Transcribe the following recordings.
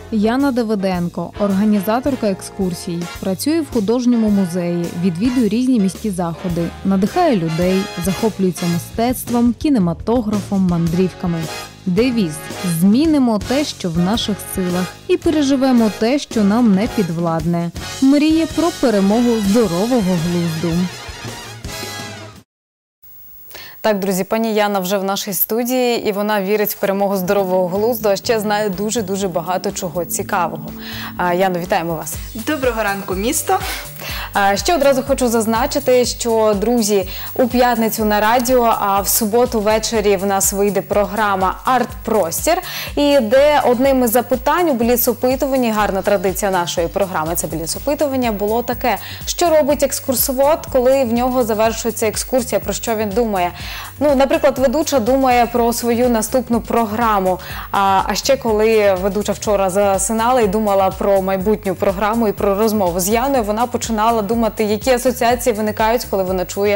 Яна Давиденко, організаторка екскурсій, працює в художньому музеї, відвідує різні міські заходи, надихає людей, захоплюється мистецтвом, кінематографом, мандрівками. Девіз – змінимо те, що в наших силах, і переживемо те, що нам не підвладне. Мріє про перемогу здорового глузду. Так, друзі, пані Яна вже в нашій студії, і вона вірить в перемогу здорового глузду, а ще знає дуже-дуже багато чого цікавого. Яно, вітаємо вас. Доброго ранку, місто. Ще одразу хочу зазначити, що, друзі, у п'ятницю на радіо, а в суботу ввечері в нас вийде програма «Арт-простір», і де одним із запитань у бліц-опитуванні, гарна традиція нашої програми, це бліц-опитування, було таке: що робить екскурсовод, коли в нього завершується екскурсія, про що він думає? Ну, наприклад, ведуча думає про свою наступну програму, а ще коли ведуча вчора засинала і думала про майбутню програму і про розмову з Яною, вона починала думати, які асоціації виникають, коли вона чує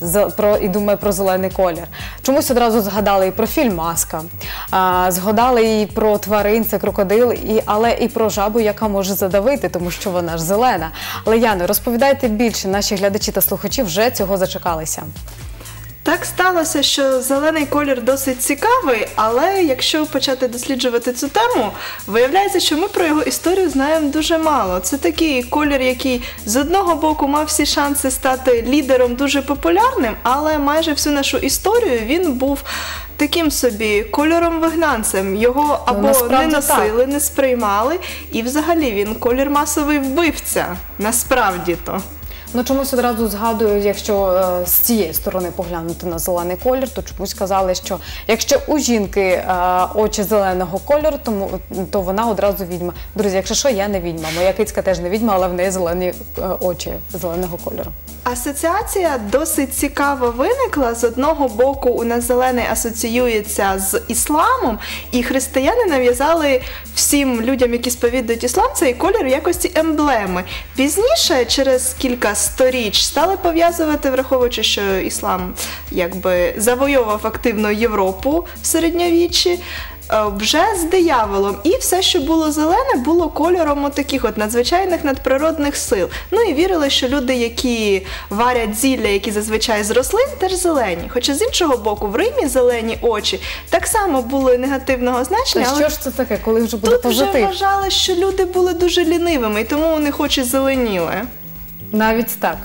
і думає про зелений колір. Чомусь одразу згадали і про фільм «Маска», згадали і про тварин, це крокодил, але і про жабу, яка може задавити, тому що вона ж зелена. Але, Яно, розповідайте більше, наші глядачі та слухачі вже цього зачекалися. Так сталося, що зелений колір досить цікавий, але якщо почати досліджувати цю тему, виявляється, що ми про його історію знаємо дуже мало. Це такий колір, який з одного боку мав всі шанси стати лідером дуже популярним, але майже всю нашу історію він був таким собі кольором-вигнанцем. Його або не носили, не сприймали, і взагалі він колір масовий вбивця, насправді-то. Ну, чомусь одразу згадую, якщо з цієї сторони поглянути на зелений колір, то чомусь казали, що якщо у жінки очі зеленого кольору, то вона одразу відьма. Друзі, якщо що, я не відьма. Моя кицька теж не відьма, але в неї зелені очі зеленого кольору. Асоціація досить цікаво виникла. З одного боку, у нас зелений асоціюється з ісламом, і християни нав'язали всім людям, які сповідують іслам, цей колір в якості емблеми. Пізніше, через кілька сторіч, стали пов'язувати, враховуючи, що іслам якби завойовував активно Європу в середньовіччі, вже з дияволом. І все, що було зелене, було кольором таких надзвичайних надприродних сил. Ну і вірили, що люди, які варять зілля, які зазвичай з рослин, теж зелені. Хоча з іншого боку, в Римі зелені очі так само були негативного значення. То що ж це таке, коли вже буде позитив? Тут вже вважали, що люди були дуже лінивими, і тому у них очі зеленіли. Навіть так?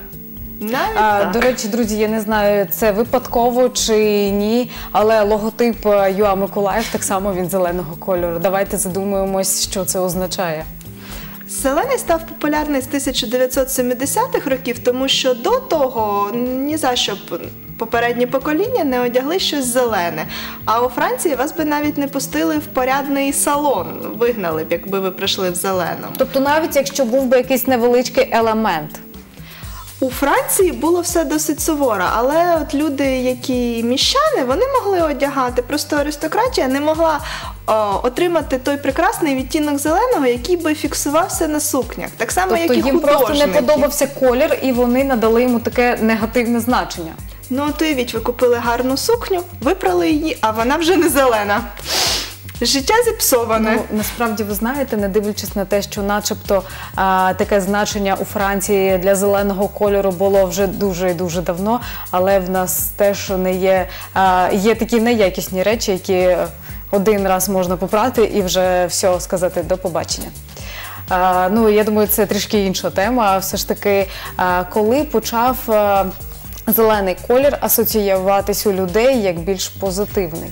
До речі, друзі, я не знаю, це випадково чи ні, але логотип ЮА Миколаїв так само він зеленого кольору. Давайте задумаємось, що це означає. Зелений став популярний з 1970-х років, тому що до того ні за що попередні покоління не одягли щось зелене. А у Франції вас би навіть не пустили в порядний салон, вигнали б, якби ви прийшли в зеленому. Тобто навіть якщо був би якийсь невеличкий елемент? У Франції було все досить суворо, але от люди, які міщани, вони могли одягати, просто аристократія не могла отримати той прекрасний відтінок зеленого, який би фіксувався на сукнях. Так само, як і художники. Тобто їм просто не подобався колір, і вони надали йому таке негативне значення? Ну, от уявіть, ви купили гарну сукню, випрали її, а вона вже не зелена. Життя зіпсоване. Ну, насправді, ви знаєте, не дивлячись на те, що начебто таке значення у Франції для зеленого кольору було вже дуже і дуже давно, але в нас теж не є такі неякісні речі, які один раз можна попрати і вже все сказати до побачення. Ну, я думаю, це трішки інша тема. Все ж таки, коли почав зелений колір асоціюватись у людей як більш позитивний?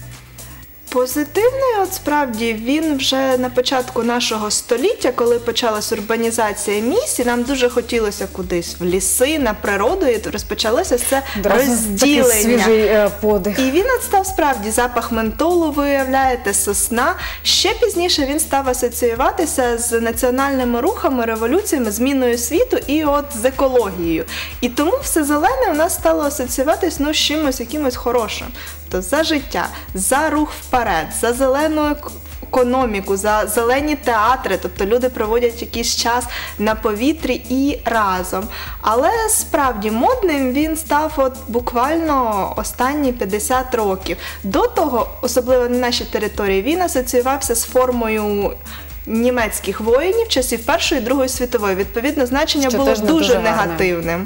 Позитивний, от справді, він вже на початку нашого століття, коли почалась урбанізація міст, і нам дуже хотілося кудись в ліси, на природу, і розпочалося це розділення. Такий свіжий подих. І він от став справді запах ментолу, ви уявляєте, сосна. Ще пізніше він став асоціюватися з національними рухами, революціями, зміною світу і от з екологією. І тому все зелене у нас стало асоціюватись з чимось, якимось хорошим. Тобто за життя, за рух вперед, за зелену економіку, за зелені театри, тобто люди проводять якийсь час на повітрі і разом. Але справді модним він став от буквально останні 50 років. До того, особливо на нашій території, він асоціювався з формою німецьких воїнів часів Першої і Другої світової. Відповідно, значення Що було теж не дуже дуже гарне. негативним.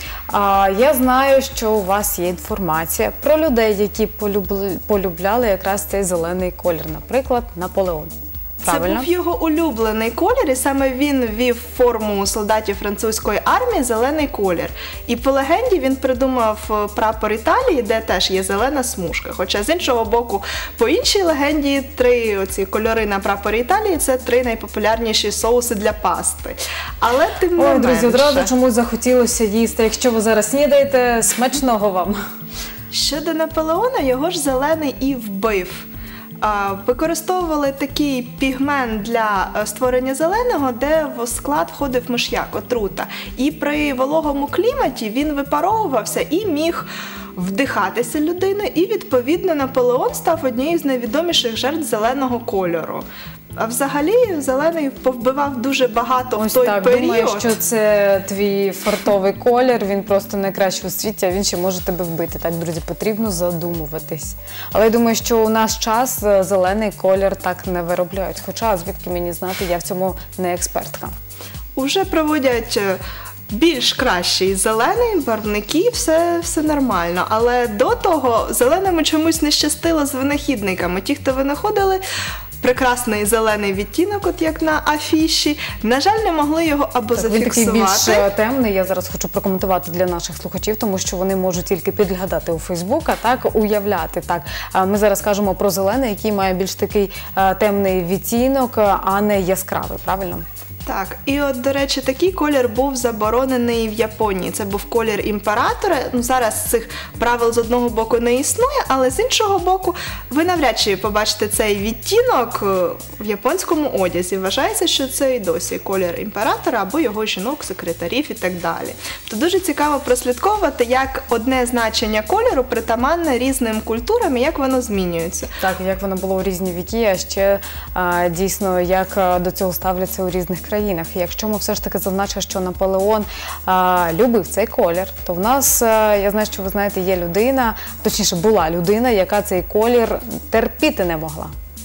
Я знаю, що у вас є інформація про людей, які полюбляли якраз цей зелений колір, наприклад, Наполеон. Правильно? Це був його улюблений колір, і саме він ввів форму солдатів французької армії зелений колір. І по легенді він придумав прапор Італії, де теж є зелена смужка. Хоча з іншого боку, по іншій легенді, 3 оці кольори на прапорі Італії – це 3 найпопулярніші соуси для пасти. Але тим не менше. Друзі, одразу чомусь захотілося їсти. Якщо ви зараз снідаєте, смачного вам. Щодо Наполеона, його ж зелений і вбив. Використовували такий пігмент для створення зеленого, де в склад входив миш'як, отрута. І при вологому кліматі він випаровувався і міг вдихатися людиною. І, відповідно, Наполеон став однією з найвідоміших жертв зеленого кольору. А взагалі зелений повбивав дуже багато в той період. Думаю, що це твій фартовий колір, він просто найкращий у світі, а він ще може тебе вбити. Так, друзі, потрібно задумуватись. Але я думаю, що у наш час зелений колір так не виробляють. Хоча, звідки мені знати, я в цьому не експертка. Уже проводять більш кращий зелений, барвники, все нормально. Але до того зеленому чомусь не щастило з винахідниками. Ті, хто винаходили прекрасний зелений відтінок, от як на афіші, на жаль, не могли його або зафіксувати. Він такий більш темний, я зараз хочу прокоментувати для наших слухачів, тому що вони можуть тільки підглядати у Фейсбук, а так уявляти. Так, ми зараз кажемо про зелений, який має більш такий темний відтінок, а не яскравий, правильно? Так, і от, до речі, такий колір був заборонений в Японії. Це був колір імператора. Зараз цих правил з одного боку не існує, але з іншого боку ви навряд чи побачите цей відтінок в японському одязі. Вважається, що це і досі колір імператора або його жінок, секретарів і так далі. То дуже цікаво прослідковувати, як одне значення кольору притаманне різним культурам і як воно змінюється. Так, як воно було у різні віки, а ще дійсно, як до цього ставляться у різних країнах. Якщо ми все ж таки зазначимо, що Наполеон любив цей колір, то в нас, я знаю, що ви знаєте, є людина, точніше була людина, яка цей колір терпіти не могла.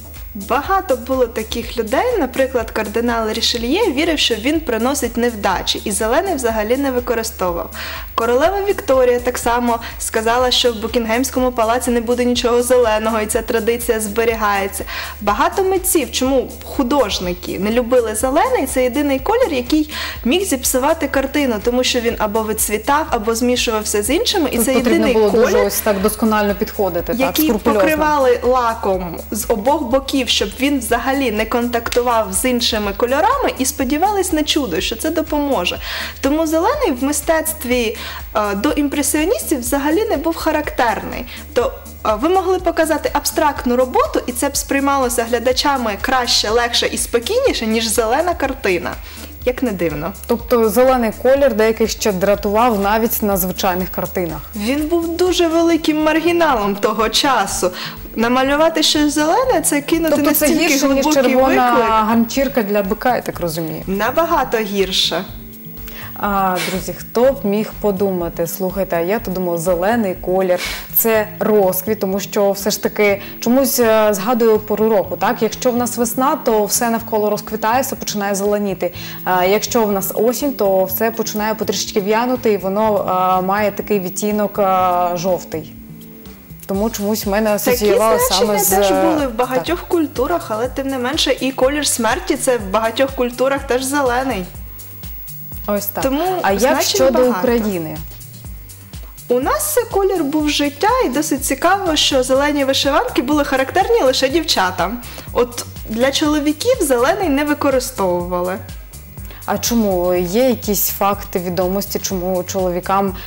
Багато було таких людей, наприклад, кардинал Рішельє вірив, що він приносить невдачі, і зелений взагалі не використовував. Королева Вікторія так само сказала, що в Букінгемському палаці не буде нічого зеленого, і ця традиція зберігається. Багато митців, чому художники не любили зелений, це єдиний колір, який міг зіпсувати картину, тому що він або вицвітав, або змішувався з іншими, і Тут це єдиний було колір, дуже ось так досконально підходити, який покривали лаком з обох боків, щоб він взагалі не контактував з іншими кольорами, і сподівались на чудо, що це допоможе. Тому зелений в мистецтві до імпресіоністів взагалі не був характерний. То ви могли показати абстрактну роботу, і це б сприймалося глядачами краще, легше і спокійніше, ніж зелена картина. Як не дивно. Тобто зелений колір деяких ще дратував навіть на звичайних картинах. Він був дуже великим маргіналом того часу. Намалювати щось зелене – це кинути настільки глибокий виклик. Тобто це гірше, ніж червона ганчірка для бика, я так розумію. Набагато гірше. Друзі, хто б міг подумати? Слухайте, а я то думала, зелений колір – це розквіт, тому що все ж таки чомусь згадую пору року, так? Якщо в нас весна, то все навколо розквітає, все починає зеленіти. Якщо в нас осінь, то все починає потрішки в'янути, і воно має такий відтінок жовтий. Тому чомусь в мене асоціювали саме з... Такі значення теж були в багатьох культурах, але тим не менше і колір смерті – це в багатьох культурах теж зелений. Ось так. Тому а як щодо багато. України? У нас це колір був життя, і досить цікаво, що зелені вишиванки були характерні лише дівчатам. От для чоловіків зелений не використовували. А чому? Є якісь факти, відомості, чому чоловікам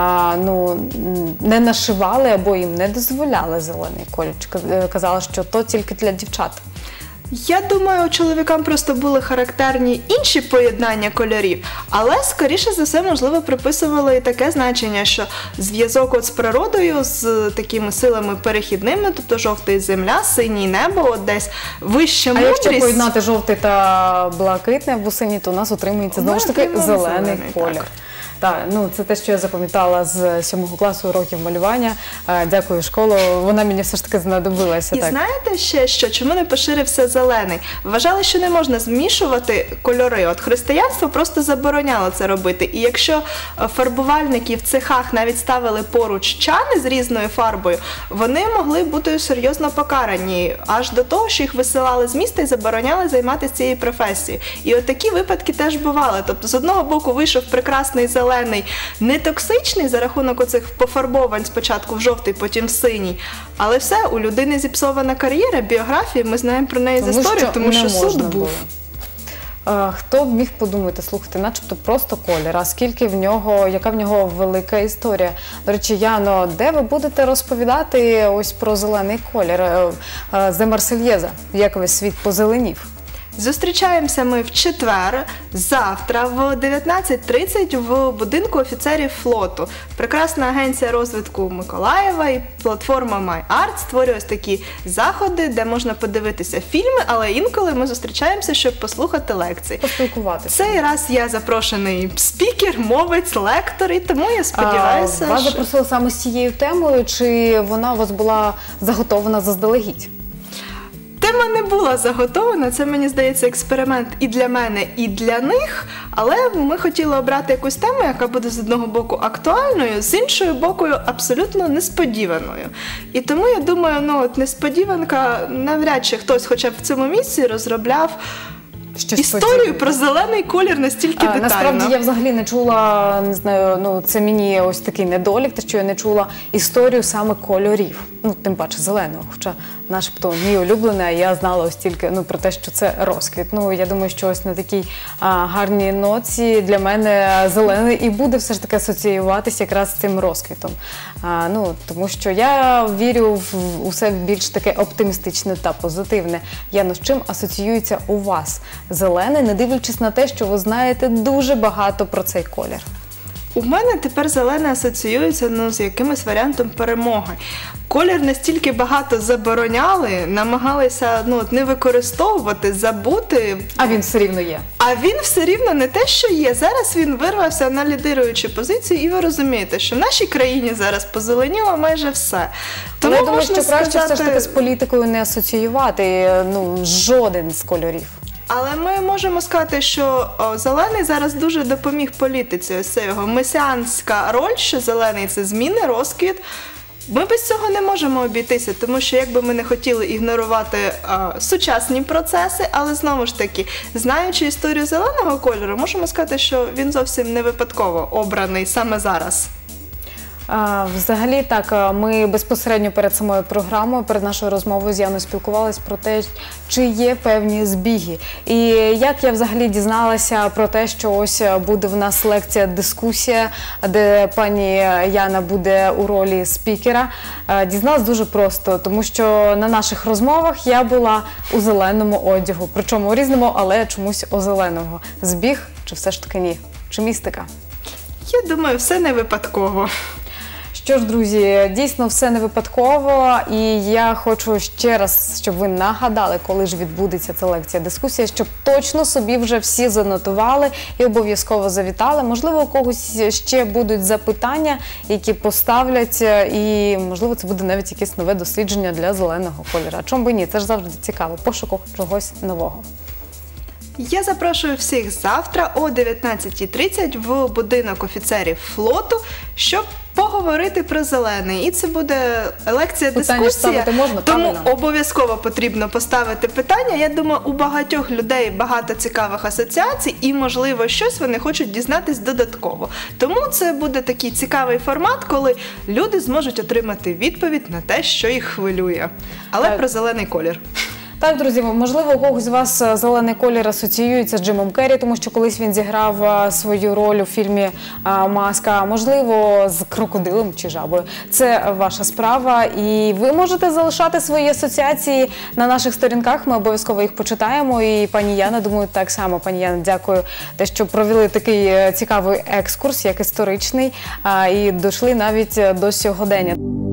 не нашивали або їм не дозволяли зелений колір? Казали, що то тільки для дівчат. Я думаю, чоловікам просто були характерні інші поєднання кольорів, але, скоріше за все, можливо, приписували і таке значення, що зв'язок от з природою, з такими силами перехідними, тобто жовтий земля, синій небо, от десь вища мудрість. А якщо поєднати жовтий та блакитне або синій, то у нас отримується знову ж таки зелений колір. Так, ну це те, що я запам'ятала з 7 класу уроків малювання. Дякую, школу. Вона мені все ж таки знадобилася. І знаєте ще що? Чому не поширився зелений? Вважали, що не можна змішувати кольори. От християнство просто забороняло це робити. І якщо фарбувальники в цехах навіть ставили поруч чани з різною фарбою, вони могли бути серйозно покарані. Аж до того, що їх висилали з міста і забороняли займатися цією професією. І от такі випадки теж бували. Тобто, з одного боку вийшов прекрасний зелений, не токсичний за рахунок оцих пофарбовань спочатку в жовтий, потім в синій. Але все, у людини зіпсована кар'єра, біографія, ми знаємо про неї з історії, тому що суд був. Хто б міг подумати, слухайте, начебто просто колір, а скільки в нього, яка в нього велика історія. До речі, Яно, де ви будете розповідати ось про зелений колір? «Зе Марсельєза», як весь світ позеленів. Зустрічаємося ми в четвер, завтра в 19:30 в будинку офіцерів флоту. Прекрасна агенція розвитку Миколаєва і платформа MyArt створює ось такі заходи, де можна подивитися фільми, але інколи ми зустрічаємося, щоб послухати лекції. Поспілкуватися. Цей раз я запрошений спікер, мовець, лектор, і тому я сподіваюся, Вас запросили саме з цією темою, чи вона у вас була заготована заздалегідь? Тема не була заготована, це, мені здається, експеримент і для мене, і для них, але ми хотіли обрати якусь тему, яка буде з одного боку актуальною, з іншого боку абсолютно несподіваною. І тому, я думаю, несподіванка, навряд чи хтось хоча б в цьому місці розробляв історію про зелений колір настільки детально. Насправді я взагалі не чула, не знаю, це мені ось такий недолік, те, що я не чула історію саме кольорів. Тим паче зеленого, хоча начебто мій улюблений, а я знала ось тільки про те, що це розквіт. Я думаю, що ось на такій гарній ноці для мене зелений і буде все ж таки асоціюватися якраз з цим розквітом. Тому що я вірю в усе більш таке оптимістичне та позитивне. Яно, з чим асоціюється у вас зелений, не дивлячись на те, що ви знаєте дуже багато про цей колір? У мене тепер зелене асоціюється з якимось варіантом перемоги. Колір настільки багато забороняли, намагалися не використовувати, забути. А він все рівно є. А він все рівно не те, що є. Зараз він вирвався на лідируючі позиції, і ви розумієте, що в нашій країні зараз позеленіло майже все. Тому я думаю, що краще все ж таки з політикою не асоціювати жоден з кольорів. Але ми можемо сказати, що зелений зараз дуже допоміг політиці. Ось це його месіанська роль, що зелений – це зміни, розквіт. Ми без цього не можемо обійтися, тому що якби ми не хотіли ігнорувати сучасні процеси, але знову ж таки, знаючи історію зеленого кольору, можемо сказати, що він зовсім не випадково обраний саме зараз. Взагалі так, ми безпосередньо перед самою програмою, перед нашою розмовою з Яною спілкувалися про те, чи є певні збіги. І як я взагалі дізналася про те, що ось буде в нас лекція-дискусія, де пані Яна буде у ролі спікера, дізналась дуже просто, тому що на наших розмовах я була у зеленому одягу, причому у різному, але чомусь у зеленого. Збіг чи все ж таки ні? Чи містика? Я думаю, все не випадково. Що ж, друзі, дійсно все не випадково, і я хочу ще раз, щоб ви нагадали, коли ж відбудеться ця лекція-дискусія, щоб точно собі вже всі занотували і обов'язково завітали. Можливо, у когось ще будуть запитання, які поставлять, і, можливо, це буде навіть якесь нове дослідження для зеленого кольору. А чому би ні? Це ж завжди цікаво, пошуку чогось нового. Я запрошую всіх завтра о 19:30 в будинок офіцерів флоту, щоб поговорити про зелений. І це буде лекція-дискусія, тому обов'язково потрібно поставити питання. Я думаю, у багатьох людей багато цікавих асоціацій і, можливо, щось вони хочуть дізнатись додатково. Тому це буде такий цікавий формат, коли люди зможуть отримати відповідь на те, що їх хвилює. Але про зелений колір. Так, друзі, можливо, у когось з вас зелений колір асоціюється з Джимом Керрі, тому що колись він зіграв свою роль у фільмі «Маска», можливо, з крокодилом чи жабою. Це ваша справа, і ви можете залишати свої асоціації на наших сторінках, ми обов'язково їх почитаємо, і пані Яна, думаю, так само. Пані Яна, дякую, те, що провели такий цікавий екскурс, як історичний, і дійшли навіть до сьогодення.